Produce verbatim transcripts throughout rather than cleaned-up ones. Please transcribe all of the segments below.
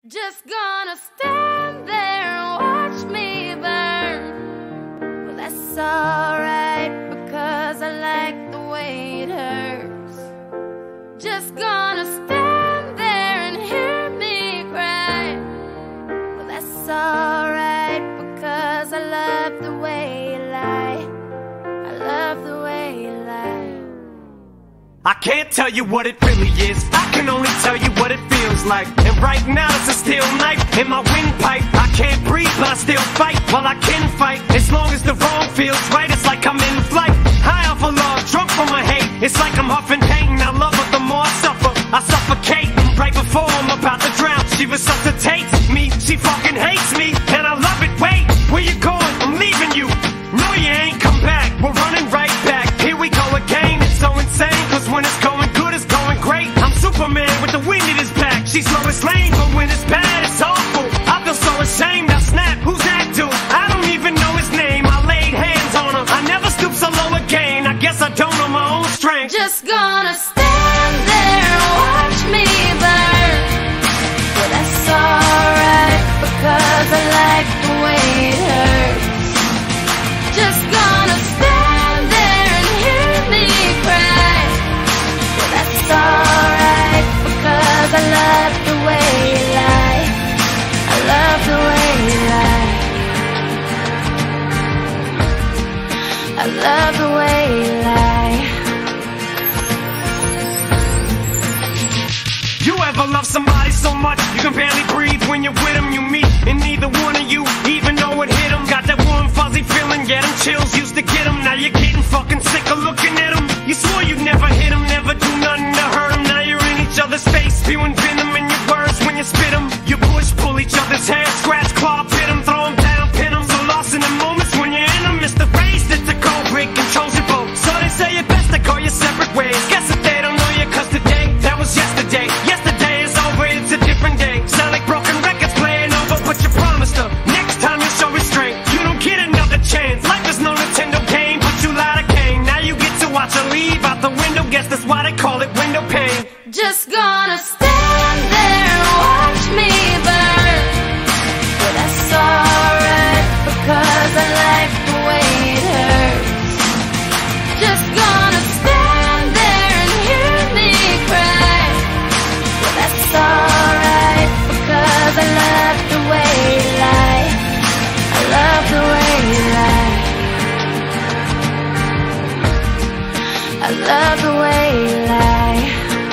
Just gonna stand there and watch me burn. Well, that's alright, because I like the way it hurts. Just gonna stand there and hear me cry. Well, that's alright, because I love the way you lie. I love the way you lie. I can't tell you what it really is, I can only tell you what it feels like. And right now it's a steel knife in my windpipe. I can't breathe but I still fight, while I can fight. As long as the wrong feels right, it's like I'm in flight. High off of love, drunk from my hate. It's like I'm huffing pain, I love her the more I suffer. I suffocate, right before I'm about to drown. She resuscitates me, she fucking hates me, and I love it. Wait, where you going? I'm leaving you. No, you ain't come back, we're running right back. Here we go again, it's so insane, cause when it's going good, it's going great. I'm Superman with the wind in his back. She's slow as lane, but when it's bad, it's awful. I feel so ashamed, I snap, who's that dude? I don't even know his name, I laid hands on him. I never stoop so low again, I guess I don't know my own strength. Just gonna stand there and watch me burn. Well, that's alright, because I like the way it hurts. Just gonna stand there and hear me cry. Well, that's alright, because I love the way you lie. I love the way you lie. I love the way you lie. You ever love somebody so much you can barely breathe when you're with them? You meet and neither one of you even know it hit them. Got that warm fuzzy feeling, yeah, them chills used to get them. Now you're getting fucking sick of looking at them. You swore you'd never hit them, never do nothing to hurt them. Now you're in each other's face, spewing venom in your words when you spit them. You push, pull each other's hair, scratch, claw, pit them, throw them down, pin them. So lost in the moments when you're in them, it's the phrase that's a cold break, controls your boat. So they say it best to go your separate ways. Guess that they don't know you, cause today, that was yesterday. Yesterday is over, it's a different day. Sound like broken records playing over, but you promised her next time you show restraint, you don't get another chance. Life is no Nintendo game, but you lied to Kane. Now you get to watch her leave out the window, guess that's why they call it window pane. Just gonna stand there and watch me burn. But that's alright, because I like the way it hurts. Just gonna stand there and hear me cry. But that's alright, because I love the way you lie. I love the way you lie. I love the way you lie.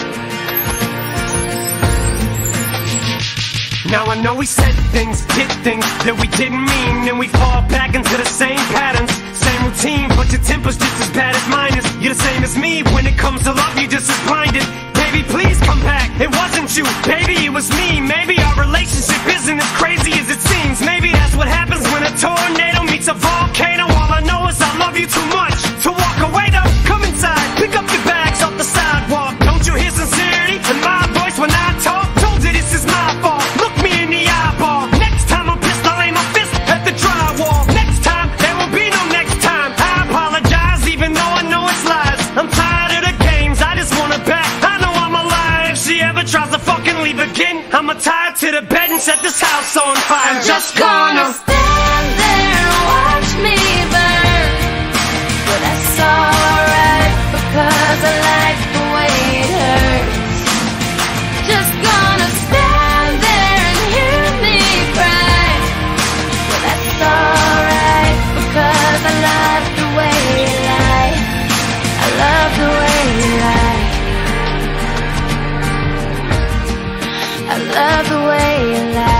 Now I know we said things, did things that we didn't mean, and we fall back into the same patterns, same routine, but your temper's just as bad as mine is. You're the same as me, when it comes to love, you're just as blinded. Baby, please come back, it wasn't you, baby, it was me. Maybe our relationship isn't as crazy as it seems. Maybe that's what happens when a tornado meets a volcano. All I know is I love you too much to walk away though. Come inside, pick up your bags off the sidewalk. Don't you hear sincerity in my voice when I talk? Told you this is my fault, look me in the eyeball. Next time I'm pissed, I'll aim my fist at the drywall. Next time, there will be no next time. I apologize even though I know it's lies. I'm tired of the games, I just want her back. I know I'm a liar, if she ever tries to fucking leave again, I'ma tie her to the bed and set this house on fire. I'm just gonna stand there and watch me burn. But that's alright, because I like the way it hurts. Just gonna stand there and hear me cry. But that's alright, because I love the way you lie. I love the way you lie. I love the way you lie.